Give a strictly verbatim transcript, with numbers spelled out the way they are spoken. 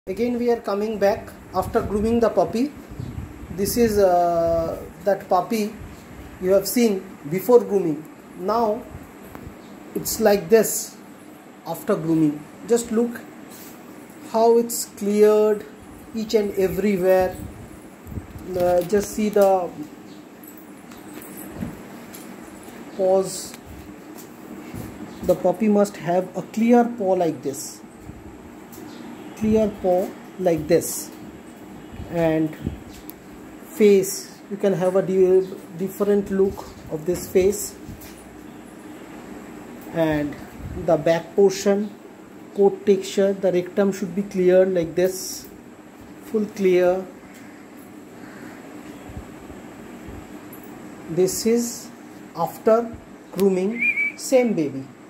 Again we are coming back after grooming the puppy. This is uh, that puppy you have seen before grooming. Now it's like this after grooming. Just look how it's cleared each and everywhere. Uh, just see the paws. The puppy must have a clear paw like this. Clear paw like this, and face, you can have a di different look of this face, and the back portion, coat texture, the rectum should be clear like this, full clear. This is after grooming same baby.